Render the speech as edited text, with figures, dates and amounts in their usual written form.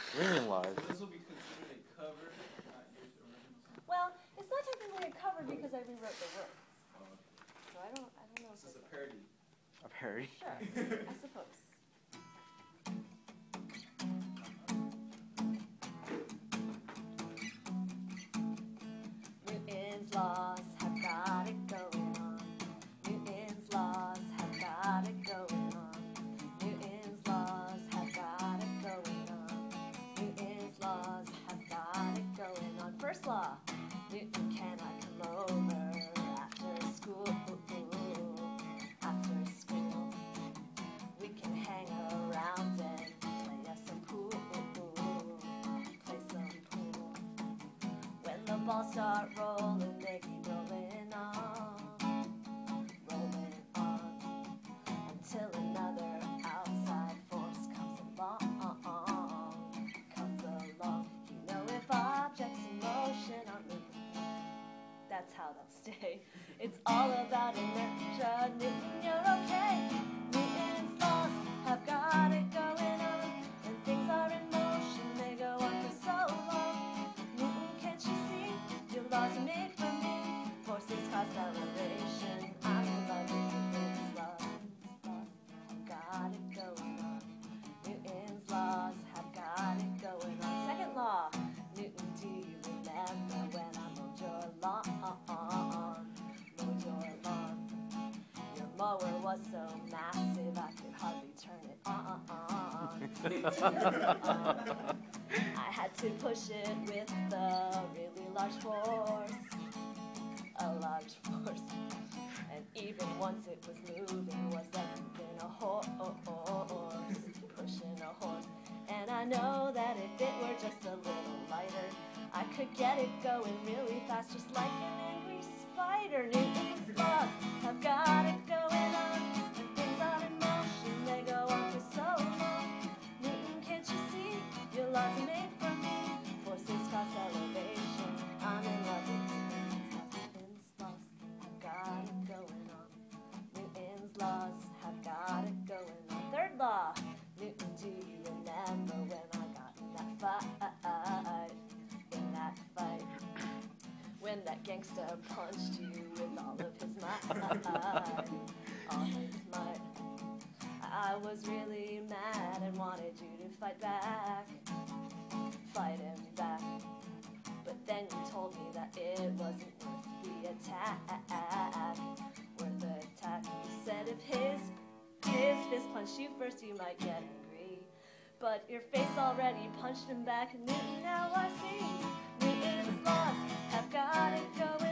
Ringing laws. This will be considered a cover, not your original song. Well, it's not technically a cover because I rewrote the words. So I don't know. This is a parody. A parody? Sure, I suppose. Newton's laws have got it going on. Newton's laws have got it going on. Newton's laws have got it going on. Newton's laws have got it going on. First law, Newton cannot come over after school. After school, we can hang around and play us some pool. Play some pool. When the balls start rolling, they keep rolling on until another outside force comes along. You know, if objects in motion aren't moving, that's how they'll stay. It's all about inertia. Newton, you're okay. Newton's laws have got it going on. When things are in motion, they go on for so long. Newton, can't you see? Your laws are made for me. Forces cause acceleration. I'm in love with Newton's laws. Have got it going on. Newton's laws have got it going on. Second law. Newton, do you remember when I mowed your lawn? Your mower was so massive I could hardly turn it on. I had to push it with a really large force, a large force. And even once it was moving, was like moving a horse, pushing a horse. And I know that if it were just a little lighter, I could get it going really fast, just like an angry spider. Newton's laws have got it going on. When things are in motion, they go on for so long. Newton, can't you see? Your laws are made for me. Forces cause elevation. I'm in love with Newton's laws. Have got it going on. Newton's laws have got it going on. Third law. Newton, do you remember when I got in that fight? In that fight, when that gangster punched you with all of his might, all his might. I was really mad and wanted you to fight back, fight him back. But then you told me that it wasn't worth the attack, worth the attack. You said if his fist punched you first, you might get angry. But your face already punched him back. Newton, now I see. Newton's laws have got it going